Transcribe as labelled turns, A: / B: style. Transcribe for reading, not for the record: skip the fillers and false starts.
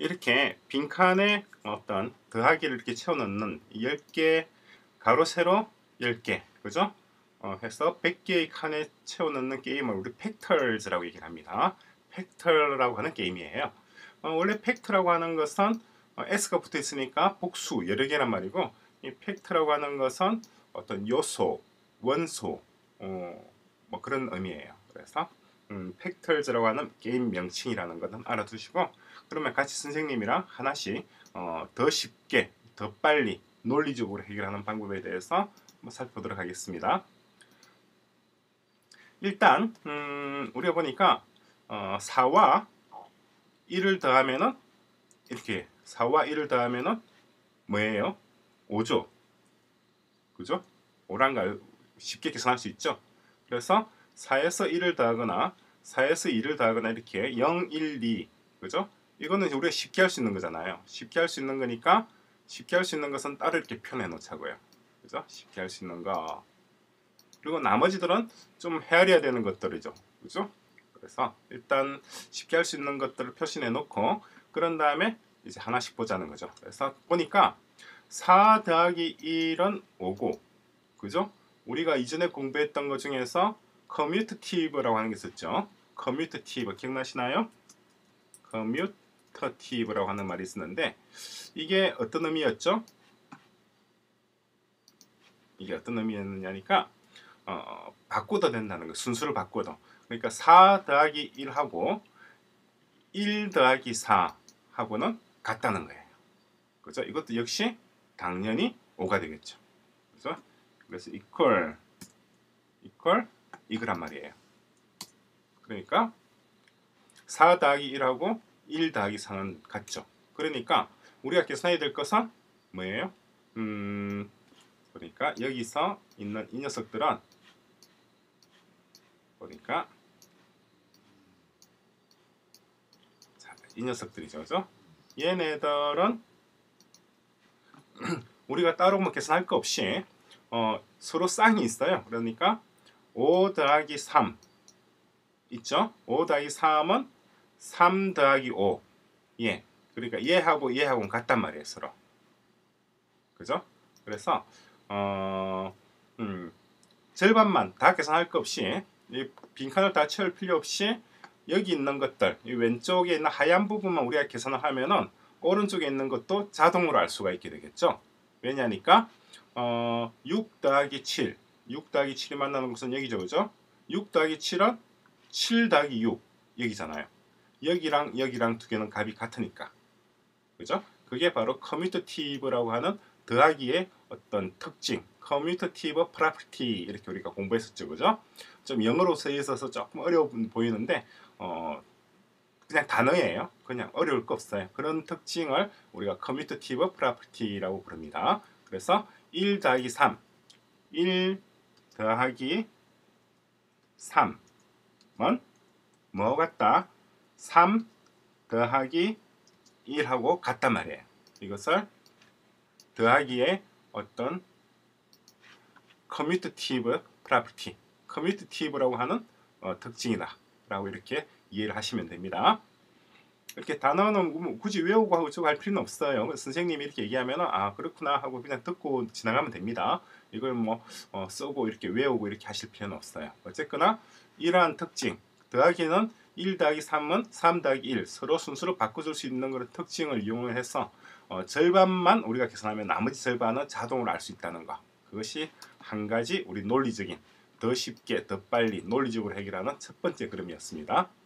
A: 이렇게 빈칸에 어떤 더하기를 이렇게 채워넣는 10개 가로 세로 10개 그죠? 해서 100개의 칸에 채워넣는 게임을 우리 팩터즈라고 얘기를 합니다. 팩터라고 하는 게임이에요. 원래 팩터라고 하는 것은 S가 붙어 있으니까 복수 여러 개란 말이고, 이 팩터라고 하는 것은 어떤 요소, 원소, 뭐 그런 의미예요. 그래서 팩터즈라고 하는 게임 명칭이라는 것은 알아두시고, 그러면 같이 선생님이랑 하나씩 더 쉽게, 더 빨리 논리적으로 해결하는 방법에 대해서 한번 살펴보도록 하겠습니다. 일단 우리가 보니까 4와 1을 더하면은 이렇게 4와 1을 더하면은 뭐예요? 5죠. 그죠? 5란 걸 쉽게 계산할 수 있죠. 그래서 4에서 1을 더하거나 4에서 2를 더하거나 이렇게 0, 1, 2 그죠? 이거는 우리가 쉽게 할 수 있는 거잖아요. 쉽게 할 수 있는 거니까 쉽게 할 수 있는 것은 따로 이렇게 표현해 놓자고요. 그죠? 쉽게 할 수 있는 거. 그리고 나머지들은 좀 헤아려야 되는 것들이죠. 그죠? 그래서 일단 쉽게 할 수 있는 것들을 표시해 놓고, 그런 다음에 이제 하나씩 보자는 거죠. 그래서 보니까 4 더하기 1은 5고, 그죠? 우리가 이전에 공부했던 것 중에서 커뮤터티브라고 하는 게 있었죠. 커뮤터티브 기억나시나요? 커뮤터티브라고 하는 말이 있었는데, 이게 어떤 의미였죠? 이게 어떤 의미였느냐니까 바꿔도 된다는 거, 순수를 바꿔도. 그러니까 4 더하기 1하고 1 더하기 4하고는 같다는 거예요. 그죠? 이것도 역시 당연히 5가 되겠죠. 그죠? 그래서 equal 이거란 말이에요. 그러니까 4 더하기 1하고 1 더하기 4는 같죠. 그러니까 우리가 계산해야 될 것은 뭐예요? 그러니까 여기서 있는 이 녀석들은 보니까 이 녀석들이죠. 그죠? 얘네들은 우리가 따로 뭐 계산할 거 없이 서로 쌍이 있어요. 그러니까 5 더하기 3 있죠? 5 더하기 3은 3 더하기 5. 예. 그러니까 얘하고는 같단 말이에요. 서로. 그죠? 그래서 절반만 다 계산할 거 없이, 이 빈칸을 다 채울 필요 없이 여기 있는 것들, 이 왼쪽에 있는 하얀 부분만 우리가 계산을 하면은 오른쪽에 있는 것도 자동으로 알 수가 있게 되겠죠. 왜냐니까 6 더하기 7 6 더하기 7이 만나는 것은 여기죠. 그죠? 6 더하기 7은 7 더하기 6 여기잖아요. 여기랑 두 개는 값이 같으니까. 그죠? 그게 바로 커뮤터티브라고 하는 더하기의 어떤 특징, 커뮤터티브 프로퍼티, 이렇게 우리가 공부했었죠. 그죠? 좀 영어로 써 있어서 조금 어려워 보이는데 그냥 단어예요. 그냥 어려울 거 없어요. 그런 특징을 우리가 커뮤터티브 프로퍼티라고 부릅니다. 그래서 1 더하기 3 1 더하기 3은 뭐 같다? 3 더하기 1하고 같단 말이에요. 이것을 더하기의 어떤 커뮤터티브 프로퍼티, 커뮤터티브라고 하는 특징이다 라고 이렇게 이해를 하시면 됩니다. 이렇게 단어는 굳이 외우고 하고 저거 할 필요는 없어요. 선생님이 이렇게 얘기하면 아 그렇구나 하고 그냥 듣고 지나가면 됩니다. 이걸 뭐 쓰고 이렇게 외우고 이렇게 하실 필요는 없어요. 어쨌거나 이러한 특징, 더하기는 1 더하기 3은 3 더하기 1 서로 순수로 바꿔줄 수 있는 그런 특징을 이용해서 절반만 우리가 계산하면 나머지 절반은 자동으로 알 수 있다는 거. 그것이 한 가지 우리 논리적인, 더 쉽게 더 빨리 논리적으로 해결하는 첫 번째 그림이었습니다.